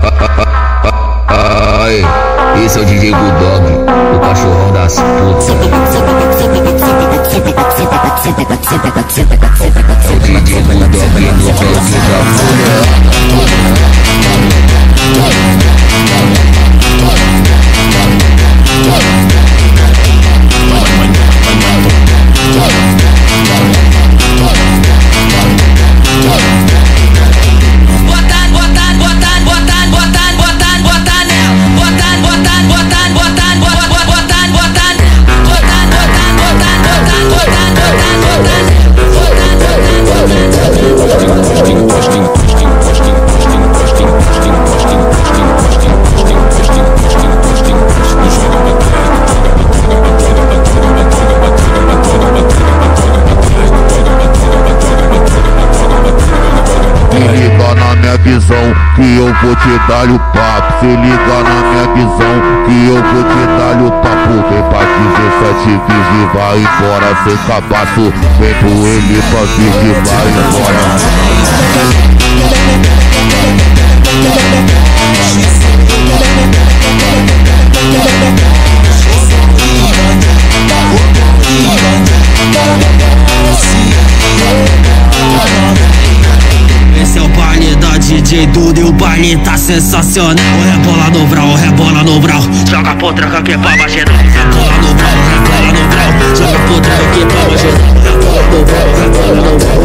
Ai, esse é o DJ Bulldog, o cachorrão das putas. O DJ Bulldog no pezinho da visão que eu vou te dar o papo. Se liga na minha visão que eu vou te dar o papo. Vem pra 17 bis e vai embora sem cabaço. Vem pro ele pra bis e vai embora. Esse é o baile da DJ Duda e o baile tá sensacional. Rebola no brau, rebola no brau. Joga potranca que é pra marginal. Rebola no brau, rebola no brau. Joga potranca que é pra marginal. Rebola no brau, rebola no brau.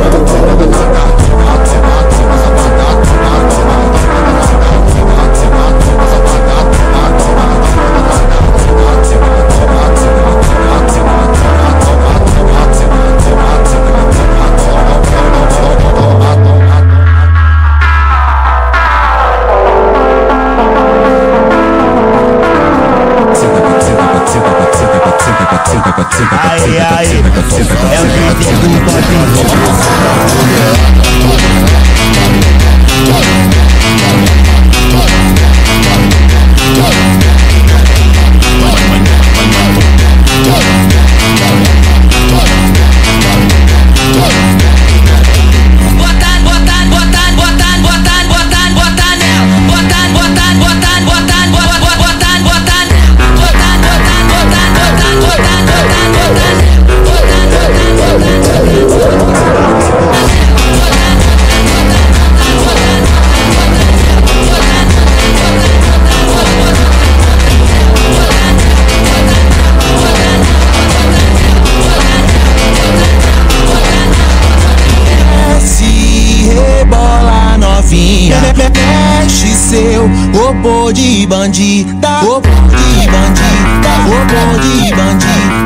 Ai, ai, é o DJ Bulldog. Mexe seu robô de bandida, robô de bandida, robô de bandida.